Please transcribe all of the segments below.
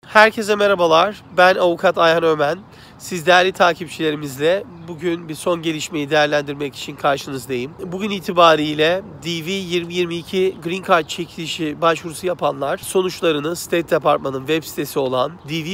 Herkese merhabalar. Ben Avukat Ayhan Ömen. Siz değerli takipçilerimizle bugün bir son gelişmeyi değerlendirmek için karşınızdayım. Bugün itibariyle DV 2022 Green Card çekilişi başvurusu yapanlar sonuçlarını State Department'ın web sitesi olan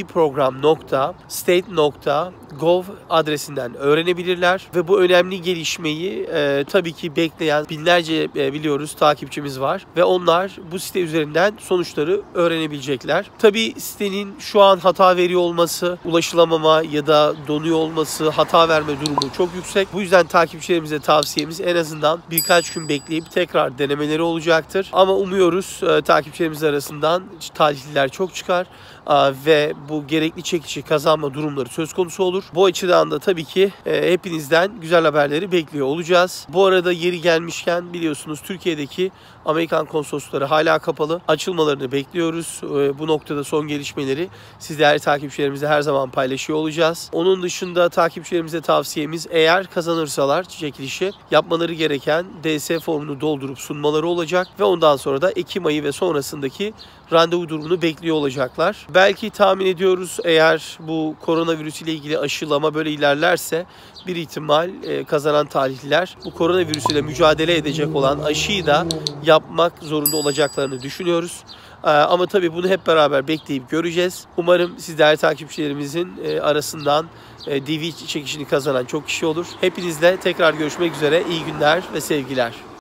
dvprogram.state.gov adresinden öğrenebilirler. Ve bu önemli gelişmeyi tabii ki bekleyen binlerce biliyoruz takipçimiz var. Ve onlar bu site üzerinden sonuçları öğrenebilecekler. Tabii sitenin şu an hata veriyor olması, ulaşılamama ya da donuyor olması, hata verme durumu çok yüksek. Bu yüzden takipçilerimize tavsiyemiz en azından birkaç gün bekleyip tekrar denemeleri olacaktır. Ama umuyoruz takipçilerimiz arasından talihliler çok çıkar ve bu gerekli çekişi kazanma durumları söz konusu olur. Bu açıdan da tabii ki hepinizden güzel haberleri bekliyor olacağız. Bu arada yeri gelmişken biliyorsunuz Türkiye'deki Amerikan konsolosları hala kapalı. Açılmalarını bekliyoruz. Bu noktada son gelişmeleri siz değerli takipçilerimizle her zaman paylaşıyor olacağız. Onun dışında takipçilerimize tavsiyemiz, eğer kazanırsalar çekilişi yapmaları gereken DS formunu doldurup sunmaları olacak ve ondan sonra da Ekim ayı ve sonrasındaki randevu durumunu bekliyor olacaklar. Belki tahmin ediyoruz, eğer bu koronavirüs ile ilgili aşılama böyle ilerlerse bir ihtimal kazanan talihliler bu koronavirüs ile mücadele edecek olan aşıyı da yapmak zorunda olacaklarını düşünüyoruz. Ama tabii bunu hep beraber bekleyip göreceğiz. Umarım siz değerli takipçilerimizin arasından DV çekişini kazanan çok kişi olur. Hepinizle tekrar görüşmek üzere. İyi günler ve sevgiler.